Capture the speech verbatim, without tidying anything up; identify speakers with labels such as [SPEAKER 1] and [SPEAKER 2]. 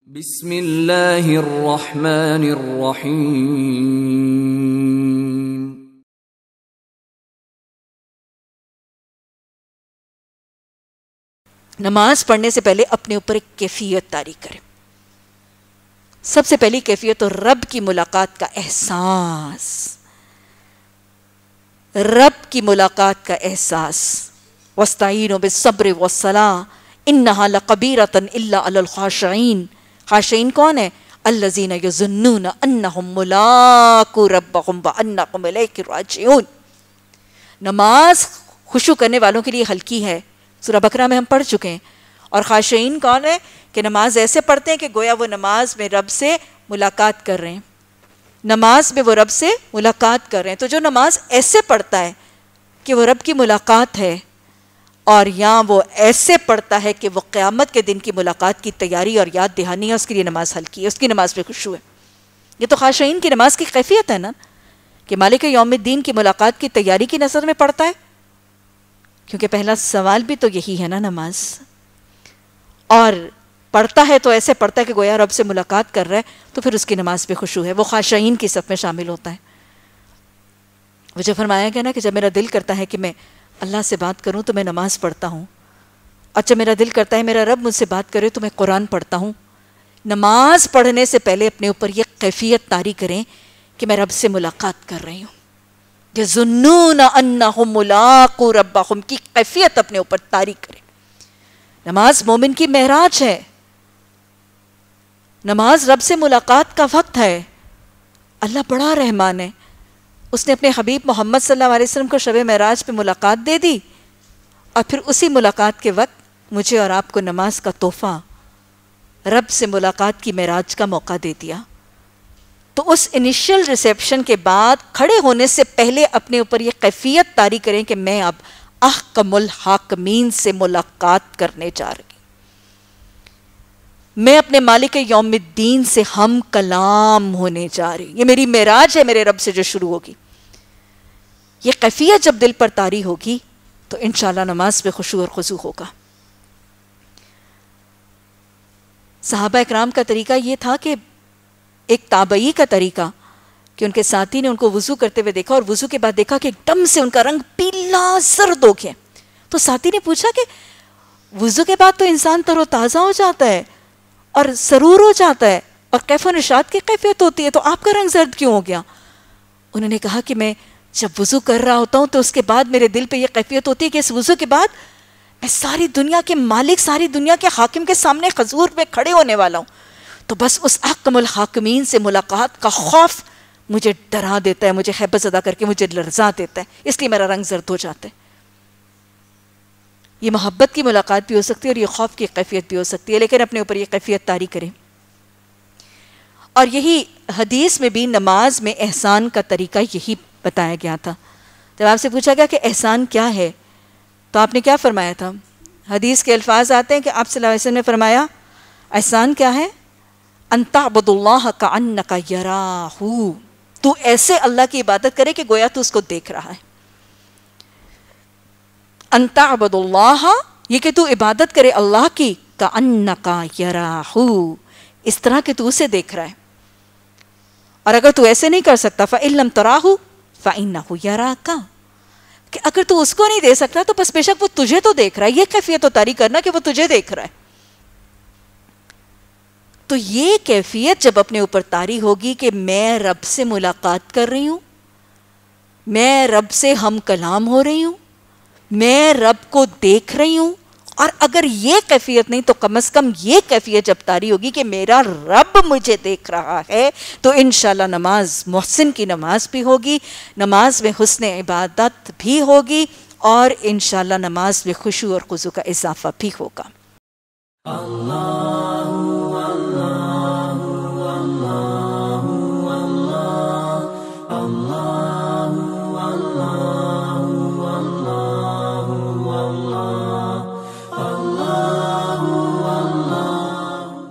[SPEAKER 1] بسم اللہ الرحمن الرحیم۔
[SPEAKER 2] نماز پڑھنے سے پہلے اپنے اوپر ایک کیفیت طاری کریں۔ سب سے پہلی کیفیت تو رب کی ملاقات کا احساس، رب کی ملاقات کا احساس۔ وَاسْتَعِينُوا بِالصَّبْرِ وَالصَّلَاةِ إِنَّهَا لَقَبِيرَةٌ إِلَّا عَلَى الْخَاشِعِينَ۔ خاشعین کون ہے؟ الَّذِينَ يَظُنُّونَ أَنَّهُمْ مُلَاقُو رَبَّهُمْ وَأَنَّهُمْ إِلَيْهِ راجعون۔ نماز خشوع کرنے والوں کے لیے ہلکی ہے، سورہ بقرہ میں ہم پڑھ چکے ہیں۔ اور خاشعین کون ہے؟ کہ نماز ایسے پڑھتے ہیں کہ گویا وہ نماز میں رب سے ملاقات کر رہے ہیں، نماز میں وہ رب سے ملاقات کر رہے ہیں۔ تو جو نماز ایسے پڑھتا ہے کہ وہ رب کی ملاقات ہے، اور یہاں وہ ایسے پڑھتا ہے کہ وہ قیامت کے دن کی ملاقات کی تیاری اور یاد دہانی ہے، اس کے لیے نماز ہلکی ہے، اس کی نماز میں خشوع ہے۔ یہ تو خاشعین کی نماز کی کیفیت ہے نا، کہ مالک یوم الدین کی ملاقات کی تیاری کی نظر میں پڑھتا ہے، کیونکہ پہلا سوال بھی تو یہی ہے نا نماز۔ اور پڑھتا ہے تو ایسے پڑھتا ہے کہ گویا رب سے ملاقات کر رہا ہے، تو پھر اس کی نماز پہ خشوع ہے، وہ خاشعین کی صف میں شامل ہوتا ہے۔ وہ جو فرمایا گیا نا کہ جب میرا دل کرتا ہے کہ میں اللہ سے بات کروں تو میں نماز پڑھتا ہوں، اور جب میرا دل کرتا ہے میرا رب مجھ سے بات کرے تو میں قرآن پڑھتا ہوں۔ نماز پڑھنے سے پہلے اپنے اوپر یہ کیفیت طاری کریں کہ میں رب سے ملاقات کر رہی ہوں۔ یظنون انہم ملاقو ربہم کی کیفیت اپنے اوپر طاری کریں۔ نماز مومن کی معراج ہے، نماز رب سے ملاقات کا وقت ہے۔ اللہ بڑا رحمان ہے، اس نے اپنے حبیب محمد صلی اللہ علیہ وسلم کو شب معراج پہ ملاقات دے دی، اور پھر اسی ملاقات کے وقت مجھے اور آپ کو نماز کا تحفہ، رب سے ملاقات کی معراج کا موقع دے دیا۔ تو اس انیشل ریسیپشن کے بعد کھڑے ہونے سے پہلے اپنے اوپر یہ کیفیت طاری کریں کہ میں اب احکم الحاکمین سے ملاقات کرنے جا رہی ہوں، میں اپنے مالک یوم الدین سے ہم کلام ہونے جا رہی ہوں۔ یہ میری معراج ہے میرے رب سے جو شروع ہوگی۔ یہ کیفیت جب دل پر طاری ہوگی تو انشاءاللہ نماز پہ خشوع اور خضوع ہوگا۔ صحابہ اکرام کا طریقہ یہ تھا کہ ایک تابعی کا طریقہ کہ ان کے ساتھی نے ان کو وضو کرتے ہوئے دیکھا، اور وضو کے بعد دیکھا کہ ایک دم سے ان کا رنگ پیلا زرد ہو گیا۔ تو ساتھی نے پوچھا کہ وضو کے بعد تو انسان تر و تازہ ہو جاتا ہے اور سرور ہو جاتا ہے اور کیف و نشاط کی کیفیت ہوتی ہے، تو آپ کا رنگ زرد کیوں ہو گیا؟ انہوں نے کہا کہ میں جب وضو کر رہا ہوتا ہوں تو اس کے بعد میرے دل پہ یہ کیفیت ہوتی ہے کہ اس وضو کے بعد میں ساری دنیا کے مالک، ساری دنیا کے حاکم کے سامنے حضور میں کھڑے ہونے والا ہوں، تو بس اس احکم الحاکمین سے ملاقات کا خوف مجھے ڈرا دیتا ہے، مجھے ہیبت زدہ کر کے مجھے لرزا دیتا ہے، اس لیے میرا رنگ زرد ہو جاتا ہے۔ یہ محبت کی ملاقات بھی ہو سکتی ہے اور یہ خوف کی کیفیت بھی ہو سکتی ہے، لیکن اپنے اوپر یہ کیفیت طاری کریں۔ اور یہی حدیث میں بھی نماز میں احسان کا طریقہ یہی بتایا گیا تھا۔ جب آپ سے پوچھا گیا کہ احسان کیا ہے تو آپ نے کیا فرمایا تھا؟ حدیث کے الفاظ آتے ہیں کہ آپ صلی اللہ علیہ وسلم نے فرمایا احسان کیا ہے؟ ان تعبد اللہ کأنک یراہ، تو ایسے اللہ کی عبادت کرے کہ گویا تو اس کو دیکھ رہا ہے۔ ان تعبد اللہ، یہ کہ تو عبادت کرے اللہ کی، کأنک یراہ، اس طرح کہ تو اسے دیکھ رہا ہے۔ اور اگر تو ایسے نہیں کر سکتا فإن لم تراہ فإنہ یراک، کہ اگر تو اس کو نہیں دے سکتا تو بس بے شک وہ تجھے تو دیکھ رہا ہے۔ یہ کیفیت تو طاری کرنا کہ وہ تجھے دیکھ رہا ہے۔ تو یہ کیفیت جب اپنے اوپر طاری ہوگی کہ میں رب سے ملاقات کر رہی ہوں، میں رب سے ہم کلام ہو رہی ہوں، میں رب کو دیکھ رہی ہوں، اور اگر یہ کیفیت نہیں تو کم از کم یہ کیفیت جب طاری ہوگی کہ میرا رب مجھے دیکھ رہا ہے، تو انشاءاللہ نماز محسن کی نماز بھی ہوگی، نماز میں حسن عبادت بھی ہوگی، اور انشاءاللہ نماز میں خشوع اور خضوع کا اضافہ بھی ہوگا۔
[SPEAKER 1] اللہ